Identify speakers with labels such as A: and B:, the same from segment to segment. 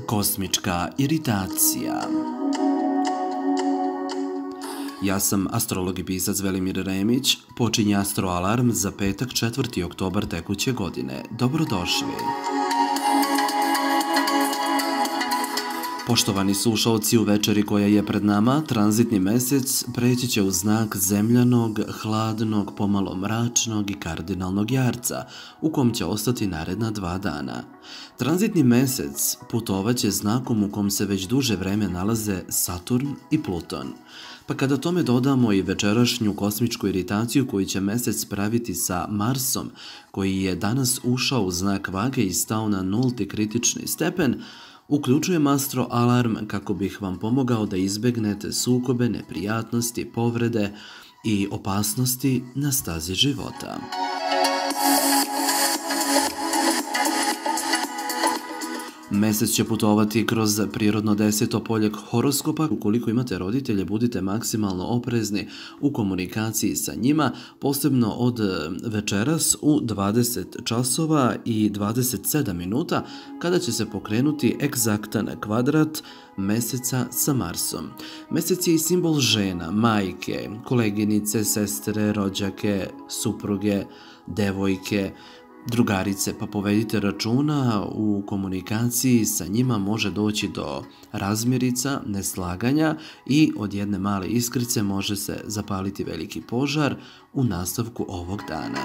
A: Kosmička iritacija. Ja sam astrolog i pisac Velimir Remić, počinje Astro Alarm za petak 4. oktobar tekuće godine. Dobrodošli! Poštovani slušalci, u večeri koja je pred nama, tranzitni mesec preći će u znak zemljanog, hladnog, pomalo mračnog i kardinalnog jarca, u kom će ostati naredna 2 dana. Tranzitni mesec putovaće znakom u kom se već duže vreme nalaze Saturn i Pluton. Pa kada tome dodamo i večerašnju kosmičku iritaciju koju će mesec praviti sa Marsom, koji je danas ušao u znak Vage i stao na 0. kritični stepen, uključujem Astro Alarm kako bih vam pomogao da izbegnete sukobe, neprijatnosti, povrede i opasnosti na stazi života. Mesec će putovati kroz prirodno 10. polje horoskopa. Ukoliko imate roditelje, budite maksimalno oprezni u komunikaciji sa njima, posebno od večeras u 20 časova i 27 minuta, kada će se pokrenuti egzaktan kvadrat meseca sa Marsom. Mesec je i simbol žena, majke, koleginice, sestre, rođake, supruge, devojke, drugarice, pa povedite računa, u komunikaciji sa njima može doći do razmirica, neslaganja i od jedne male iskrice može se zapaliti veliki požar u nastavku ovog dana.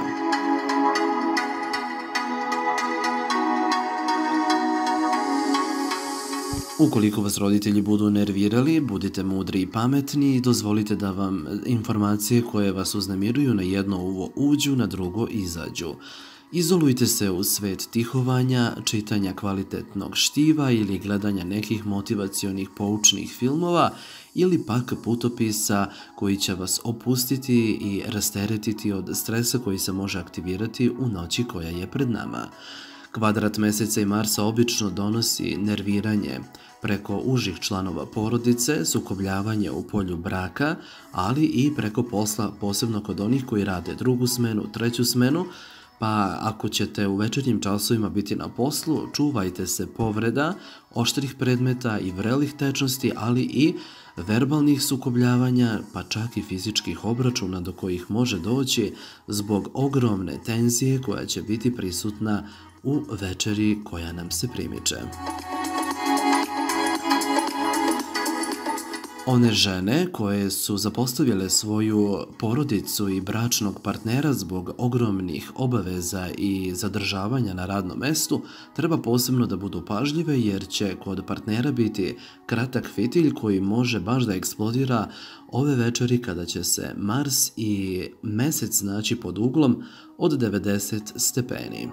A: Ukoliko vas roditelji budu nervirali, budite mudri i pametni i dozvolite da vam informacije koje vas uznemiruju na jedno uvo uđu, na drugo izađu. Izolujte se u svet tihovanja, čitanja kvalitetnog štiva ili gledanja nekih motivacionih poučnih filmova ili pak putopisa koji će vas opustiti i rasteretiti od stresa koji se može aktivirati u noći koja je pred nama. Kvadrat meseca i Marsa obično donosi nerviranje preko užih članova porodice, sukobljavanje u polju braka, ali i preko posla, posebno kod onih koji rade 2. smenu, 3. smenu, pa ako ćete u večernjim časovima biti na poslu, čuvajte se povreda, oštrih predmeta i vrelih tečnosti, ali i verbalnih sukobljavanja, pa čak i fizičkih obračuna do kojih može doći zbog ogromne tenzije koja će biti prisutna u večeri koja nam se primiče. One žene koje su zapostavile svoju porodicu i bračnog partnera zbog ogromnih obaveza i zadržavanja na radnom mestu, treba posebno da budu pažljive jer će kod partnera biti kratak fitilj koji može baš da eksplodira ove večeri kada će se Mars i mesec naći pod uglom od 90 stepeni.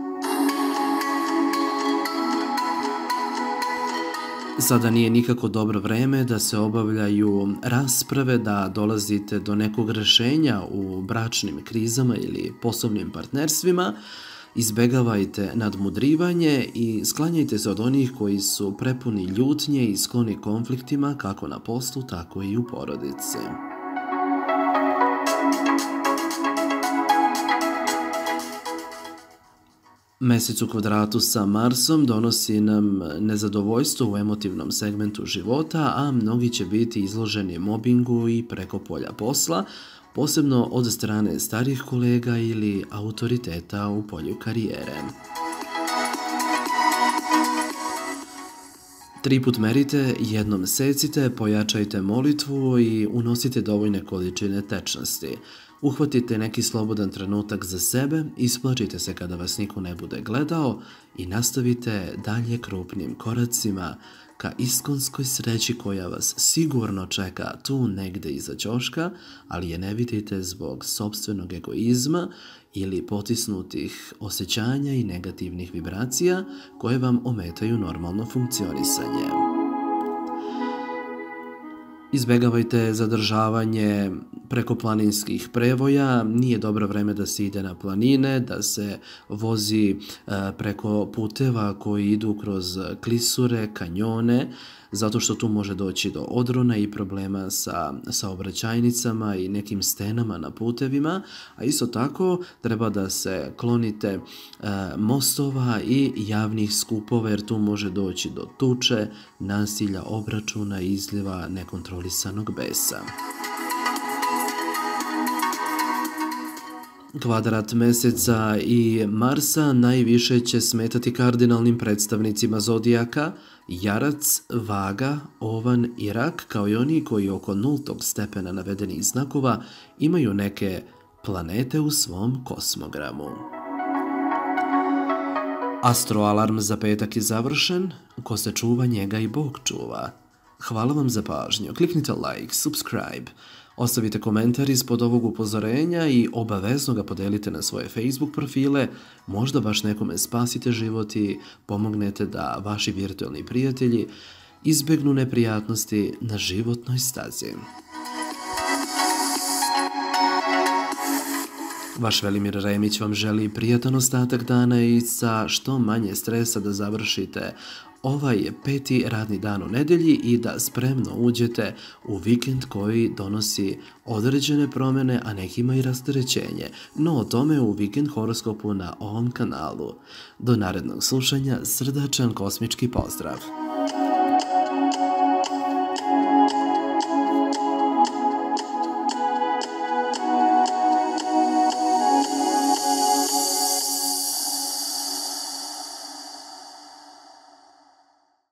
A: Sada nije nikako dobro vreme da se obavljaju rasprave, da dolazite do nekog rešenja u bračnim krizama ili poslovnim partnerstvima. Izbegavajte nadmudrivanje i sklanjajte se od onih koji su prepuni ljutnje i skloni konfliktima kako na poslu, tako i u porodici. Mesec u kvadratu sa Marsom donosi nam nezadovoljstvo u emotivnom segmentu života, a mnogi će biti izloženi mobingu i preko polja posla, posebno od strane starih kolega ili autoriteta u polju karijere. 3 put merite, jednom secite, pojačajte molitvu i unosite dovoljne količine tečnosti. Uhvatite neki slobodan trenutak za sebe, isplačite se kada vas niko ne bude gledao i nastavite dalje krupnim koracima ka iskonskoj sreći koja vas sigurno čeka tu negde iza ćoška, ali je ne vidite zbog sopstvenog egoizma ili potisnutih osjećanja i negativnih vibracija koje vam ometaju normalno funkcionisanje. Izbegavajte zadržavanje preko planinskih prevoja, nije dobro vreme da se ide na planine, da se vozi preko puteva koji idu kroz klisure, kanjone, zato što tu može doći do odrona i problema sa saobraćajnicama i nekim stenama na putevima, a isto tako treba da se klonite mostova i javnih skupova jer tu može doći do tuče, nasilja, obračuna i izljeva nekontrolisanog besa. Kvadrat Meseca i Marsa najviše će smetati kardinalnim predstavnicima zodijaka, Jarac, Vaga, Ovan i Rak, kao i oni koji oko 0. stepena navedenih znakova imaju neke planete u svom kosmogramu. Astroalarm za petak je završen, ko se čuva njega i Bog čuva. Hvala vam za pažnju, kliknite like, subscribe, ostavite komentar ispod ovog upozorenja i obavezno ga podelite na svoje Facebook profile, možda baš nekome spasite život i pomognete da vaši virtualni prijatelji izbegnu neprijatnosti na životnoj stazi. Vaš Velimir Remić vam želi prijatan ostatak dana i sa što manje stresa da završite ovaj 5. radni dan u nedelji i da spremno uđete u vikend koji donosi određene promjene, a nekima i rasterećenje. No o tome u Vikend horoskopu na ovom kanalu. Do narednog slušanja, srdačan kosmički pozdrav!